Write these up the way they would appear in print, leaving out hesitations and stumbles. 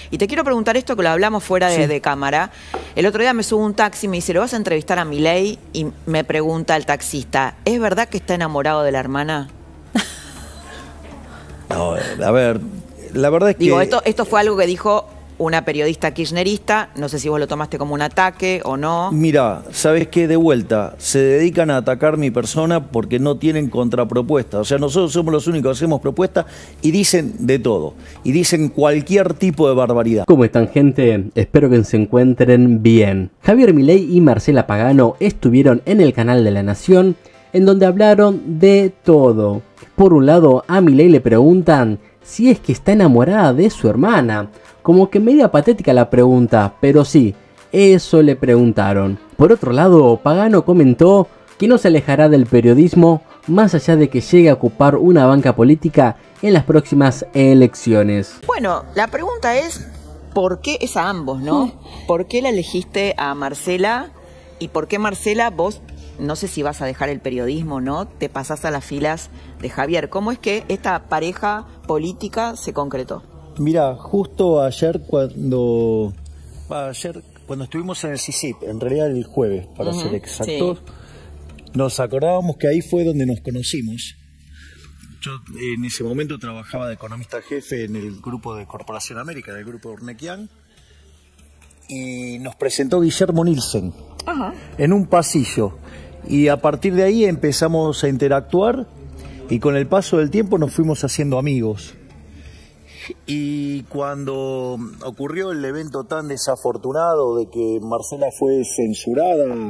Y te quiero preguntar esto que lo hablamos fuera de cámara. El otro día me subo a un taxi y me dice, ¿lo vas a entrevistar a Milei? Y me pregunta el taxista, ¿es verdad que está enamorado de la hermana? No, a ver, la verdad es que... Digo, esto fue algo que dijo una periodista kirchnerista, no sé si vos lo tomaste como un ataque o no. Mira, ¿sabes qué? De vuelta, se dedican a atacar mi persona porque no tienen contrapropuesta. O sea, nosotros somos los únicos que hacemos propuestas y dicen de todo. Y dicen cualquier tipo de barbaridad. ¿Cómo están, gente? Espero que se encuentren bien. Javier Milei y Marcela Pagano estuvieron en el canal de La Nación, en donde hablaron de todo. Por un lado, a Milei le preguntan si es que está enamorada de su hermana. Como que media patética la pregunta, pero sí, eso le preguntaron. Por otro lado, Pagano comentó que no se alejará del periodismo más allá de que llegue a ocupar una banca política en las próximas elecciones. Bueno, la pregunta es, ¿por qué es a ambos, no? ¿Por qué la elegiste a Marcela? ¿Y por qué, Marcela, vos, no sé si vas a dejar el periodismo, ¿no? Te pasás a las filas de Javier. ¿Cómo es que esta pareja política se concretó? Mira, justo ayer cuando estuvimos en el CICIP, en realidad el jueves, para ser exactos, nos acordábamos que ahí fue donde nos conocimos. Yo en ese momento trabajaba de economista jefe en el grupo de Corporación América, del grupo Urnequian, y nos presentó Guillermo Nielsen en un pasillo. Y a partir de ahí empezamos a interactuar y con el paso del tiempo nos fuimos haciendo amigos. Y cuando ocurrió el evento tan desafortunado de que Marcela fue censurada en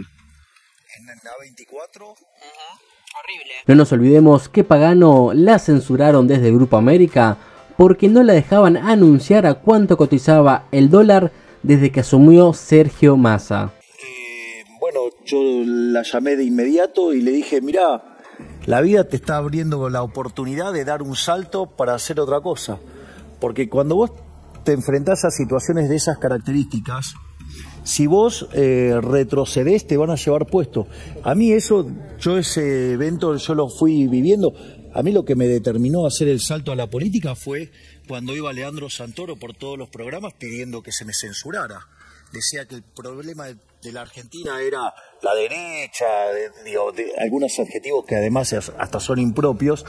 A24, horrible. No nos olvidemos que Pagano la censuraron desde el Grupo América porque no la dejaban anunciar a cuánto cotizaba el dólar desde que asumió Sergio Massa. Bueno, yo la llamé de inmediato y le dije, mirá, la vida te está abriendo la oportunidad de dar un salto para hacer otra cosa. Porque cuando vos te enfrentás a situaciones de esas características, si vos retrocedés te van a llevar puesto. A mí ese evento yo lo fui viviendo. A mí lo que me determinó a hacer el salto a la política fue cuando iba Leandro Santoro por todos los programas pidiendo que se me censurara. Decía que el problema de la Argentina era la derecha, de algunos adjetivos que además hasta son impropios.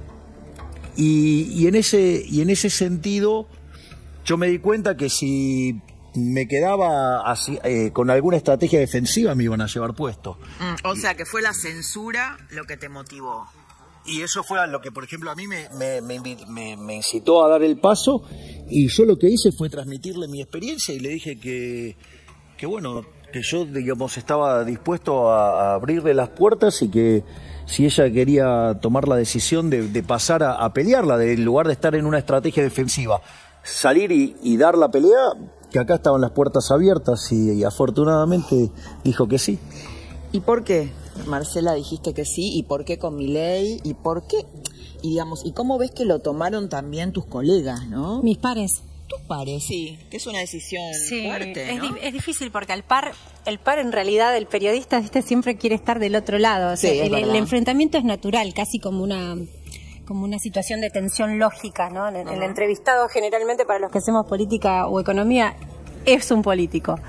Y en ese sentido yo me di cuenta que si me quedaba así, con alguna estrategia defensiva me iban a llevar puesto. O sea que fue la censura lo que te motivó. Y eso fue lo que, por ejemplo, a mí me incitó a dar el paso, y yo lo que hice fue transmitirle mi experiencia y le dije que bueno, que yo, digamos, estaba dispuesto a abrirle las puertas y que si ella quería tomar la decisión de pasar a pelearla, en lugar de estar en una estrategia defensiva, salir y dar la pelea, que acá estaban las puertas abiertas, y afortunadamente dijo que sí. ¿Y por qué, Marcela, dijiste que sí? ¿Y por qué con Milei? ¿Y por qué? Y digamos, ¿y cómo ves que lo tomaron también tus colegas, no? Mis pares. Tus pares, sí, que es una decisión fuerte, ¿no? Es difícil porque el par en realidad, el periodista, ¿viste?, siempre quiere estar del otro lado. O sea, sí, el enfrentamiento es natural, casi como una situación de tensión lógica, ¿no? El entrevistado, generalmente, para los que hacemos política o economía, es un político.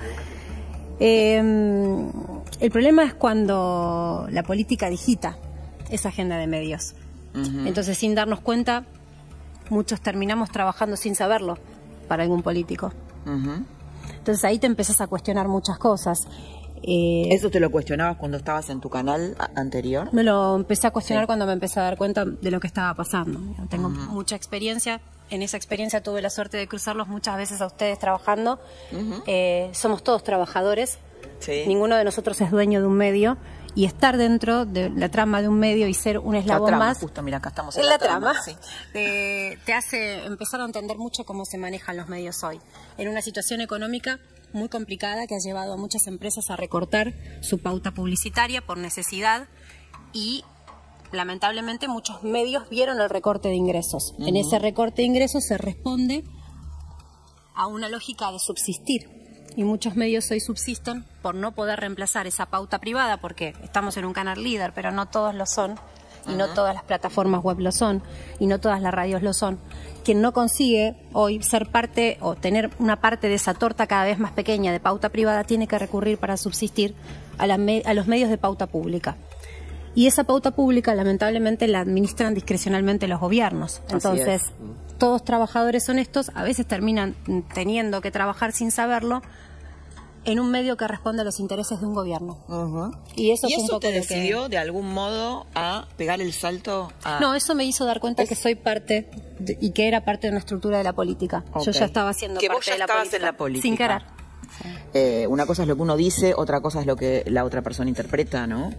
El problema es cuando la política digita esa agenda de medios. Entonces, sin darnos cuenta, muchos terminamos trabajando sin saberlo para algún político. Entonces ahí te empezás a cuestionar muchas cosas. ¿Eso te lo cuestionabas cuando estabas en tu canal anterior? Me lo empecé a cuestionar cuando me empecé a dar cuenta de lo que estaba pasando. Tengo mucha experiencia. En esa experiencia tuve la suerte de cruzarlos muchas veces a ustedes trabajando. Somos todos trabajadores. Ninguno de nosotros es dueño de un medio. Y estar dentro de la trama de un medio y ser un eslabón más, justo, mira, acá estamos en la trama, te hace empezar a entender mucho cómo se manejan los medios hoy. En una situación económica muy complicada que ha llevado a muchas empresas a recortar su pauta publicitaria por necesidad, y lamentablemente muchos medios vieron el recorte de ingresos. En ese recorte de ingresos se responde a una lógica de subsistir. Y muchos medios hoy subsisten por no poder reemplazar esa pauta privada, porque estamos en un canal líder, pero no todos lo son, y no todas las plataformas web lo son, y no todas las radios lo son. Quien no consigue hoy ser parte o tener una parte de esa torta cada vez más pequeña de pauta privada tiene que recurrir para subsistir a los medios de pauta pública. Y esa pauta pública lamentablemente la administran discrecionalmente los gobiernos. Entonces, todos trabajadores honestos a veces terminan teniendo que trabajar sin saberlo en un medio que responde a los intereses de un gobierno. Y eso, fue un poco te lo que decidió de algún modo a pegar el salto a... No, eso me hizo dar cuenta que soy parte y que era parte de una estructura de la política. Yo ya estaba siendo que parte vos ya de la estabas política, en la política. sin querer. Una cosa es lo que uno dice, otra cosa es lo que la otra persona interpreta, ¿no?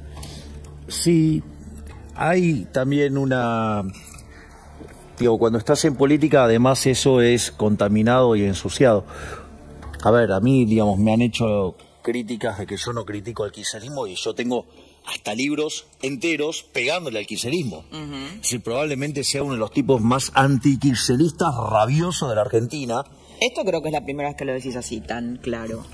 Sí, hay también una... Digo, cuando estás en política, además eso es contaminado y ensuciado. A ver, a mí, digamos, me han hecho críticas de que yo no critico al kirchnerismo y yo tengo hasta libros enteros pegándole al kirchnerismo. Es decir, probablemente sea uno de los tipos más antikirchneristas rabiosos de la Argentina. Esto creo que es la primera vez que lo decís así, tan claro.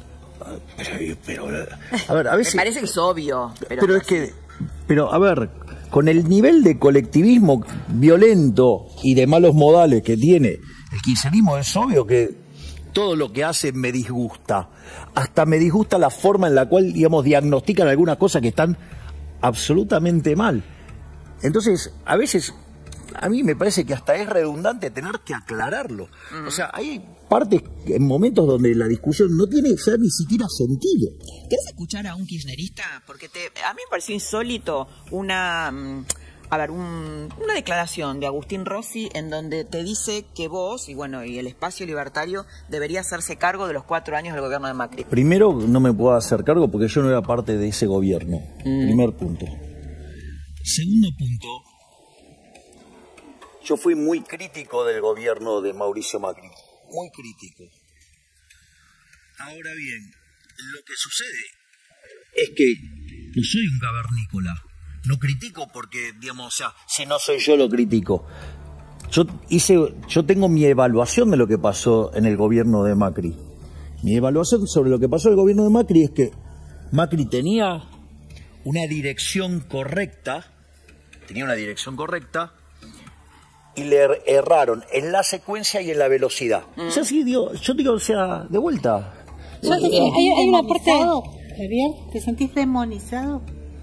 Pero a ver, a veces... Me parece que es obvio. Pero es que... Pero, a ver, con el nivel de colectivismo violento y de malos modales que tiene el kirchnerismo, es obvio que todo lo que hace me disgusta. Hasta me disgusta la forma en la cual, digamos, diagnostican algunas cosas que están absolutamente mal. Entonces, a veces, a mí me parece que hasta es redundante tener que aclararlo. O sea, hay partes, en momentos donde la discusión no tiene ya ni siquiera sentido. ¿Querés escuchar a un kirchnerista? Porque a mí me pareció insólito una declaración de Agustín Rossi en donde te dice que vos, y bueno, y el espacio libertario debería hacerse cargo de los 4 años del gobierno de Macri. Primero, no me puedo hacer cargo porque yo no era parte de ese gobierno. Primer punto. Segundo punto, yo fui muy crítico del gobierno de Mauricio Macri. Muy crítico. Ahora bien, lo que sucede es que no soy un cavernícola. No critico porque, digamos, o sea, si no soy yo lo critico. Yo tengo mi evaluación de lo que pasó en el gobierno de Macri. Mi evaluación sobre lo que pasó en el gobierno de Macri es que Macri tenía una dirección correcta, y le erraron en la secuencia y en la velocidad. O sea, sí, yo digo, o sea, de vuelta. Hay una parte... Javier, ¿te sentís demonizado?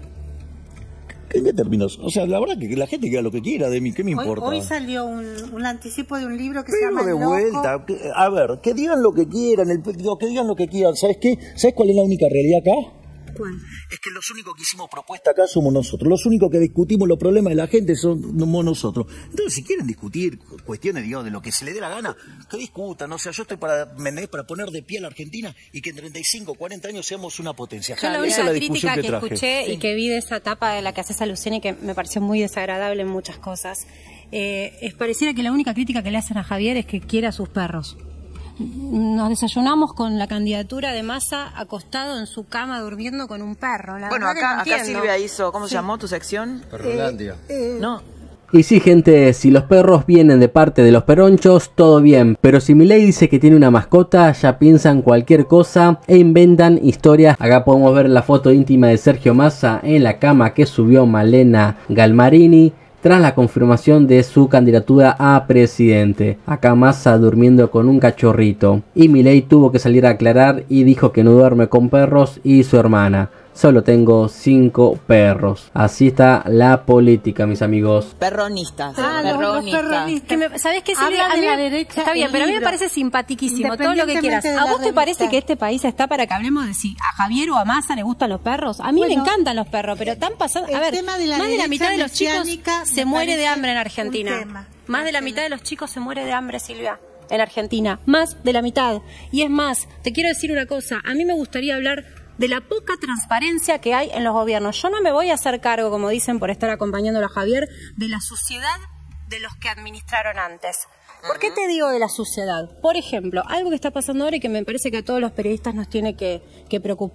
¿En qué términos? O sea, la verdad que la gente que haga lo que quiera de mí, ¿qué me importa? Hoy salió un anticipo de un libro que se Pero llama de Loco. vuelta, a ver, que digan lo que quieran, que digan lo que quieran. ¿Sabes qué? ¿Sabes cuál es la única realidad acá? ¿Cuál? Es que los únicos que hicimos propuesta acá somos nosotros. Los únicos que discutimos los problemas de la gente somos nosotros. Entonces, si quieren discutir cuestiones, digo, de lo que se le dé la gana, que discutan. O sea, yo estoy para poner de pie a la Argentina y que en 35, 40 años seamos una potencia. Yo la Esa es la única discusión crítica que traje. escuché y que vi de esa etapa de la que haces alusión y que me pareció muy desagradable en muchas cosas, pareciera que la única crítica que le hacen a Javier es que quiere a sus perros. Nos desayunamos con la candidatura de Massa acostado en su cama durmiendo con un perro. La Bueno, verdad que no acá entiendo. Silvia hizo, ¿cómo se llamó tu sección? Perrolandia. No. Y sí, gente, si los perros vienen de parte de los peronchos, todo bien. Pero si Milei dice que tiene una mascota, ya piensan cualquier cosa e inventan historias. Acá podemos ver la foto íntima de Sergio Massa en la cama que subió Malena Galmarini tras la confirmación de su candidatura a presidente. Acá Massa durmiendo con un cachorrito. Y Milei tuvo que salir a aclarar y dijo que no duerme con perros y su hermana. Solo tengo 5 perros. Así está la política, mis amigos. Perronistas. Los perronistas. ¿Sabés qué, Silvia? Habla A de mí la derecha está bien, el pero a mí me libro. parece simpaticísimo todo lo que quieras. Independientemente de ¿A la vos te parece revista. que este país está para que hablemos de si a Javier o a Massa le gustan los perros? A mí me Bueno, encantan los perros, pero están pasando... A el ver, tema de la más de la derecha mitad de los chicos mesiánica se me muere de parece hambre en un Argentina. tema. Más de la mitad de los chicos se muere de hambre, Silvia, en Argentina. Más de la mitad. Y es más, te quiero decir una cosa. A mí me gustaría hablar de la poca transparencia que hay en los gobiernos. Yo no me voy a hacer cargo, como dicen, por estar acompañándolo a Javier, de la suciedad de los que administraron antes. ¿Por qué te digo de la suciedad? Por ejemplo, algo que está pasando ahora y que me parece que a todos los periodistas nos tiene que preocupar.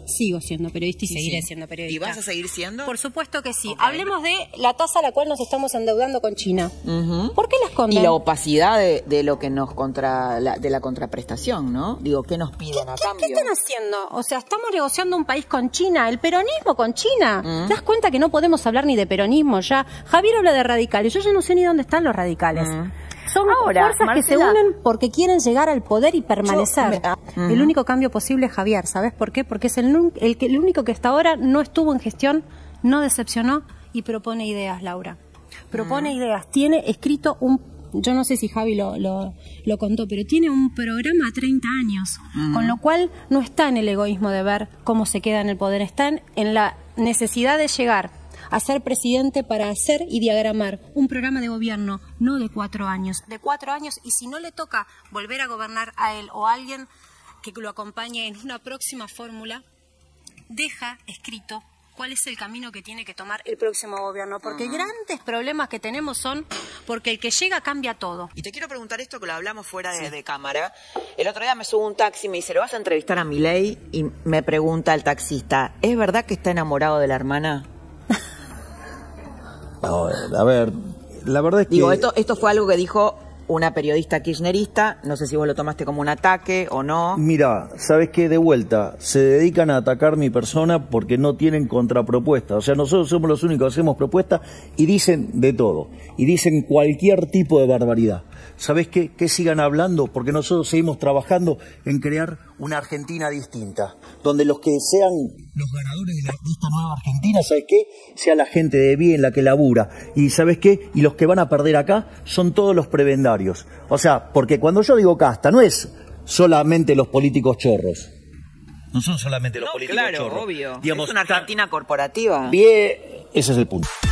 sigo siendo periodista y seguiré siendo periodista. ¿Y vas a seguir siendo? Por supuesto que sí. Okay. Hablemos de la tasa a la cual nos estamos endeudando con China. ¿Por qué la esconden? Y la opacidad de lo que nos de la contraprestación, ¿no? Digo, ¿qué nos piden a cambio? ¿Qué están haciendo? O sea, estamos negociando un país con China, el peronismo con China. ¿Te das cuenta que no podemos hablar ni de peronismo ya? Javier habla de radicales, yo ya no sé ni dónde están los radicales. Son fuerzas Marcela, que se unen porque quieren llegar al poder y permanecer. El único cambio posible es Javier, ¿sabes por qué? Porque es el único que hasta ahora no estuvo en gestión, no decepcionó y propone ideas, Laura. Propone ideas. Tiene escrito yo no sé si Javi lo contó, pero tiene un programa a 30 años, con lo cual no está en el egoísmo de ver cómo se queda en el poder, está en la necesidad de llegar a ser presidente para hacer y diagramar un programa de gobierno, no de 4 años, y si no le toca volver a gobernar a él o a alguien que lo acompañe en una próxima fórmula, deja escrito cuál es el camino que tiene que tomar el próximo gobierno, porque grandes problemas que tenemos son porque el que llega cambia todo. Y te quiero preguntar esto que lo hablamos fuera de cámara. El otro día me subo a un taxi y me dice, ¿lo vas a entrevistar a Milei? Y me pregunta el taxista, ¿es verdad que está enamorado de la hermana? No, a ver, la verdad es que... Digo, esto fue algo que dijo una periodista kirchnerista, no sé si vos lo tomaste como un ataque o no. Mira, ¿sabes qué? De vuelta, se dedican a atacar mi persona porque no tienen contrapropuesta. O sea, nosotros somos los únicos que hacemos propuestas y dicen de todo. Y dicen cualquier tipo de barbaridad. ¿Sabes qué? Que sigan hablando porque nosotros seguimos trabajando en crear una Argentina distinta. Donde los que sean los ganadores de esta nueva Argentina, ¿sabes qué? Sea la gente de bien, la que labura. Y ¿sabes qué? Y los que van a perder acá son todos los prebendarios. O sea, porque cuando yo digo casta, no es solamente los políticos chorros. No son solamente los políticos chorros. Obvio. Digamos, es una Argentina corporativa. Bien, ese es el punto.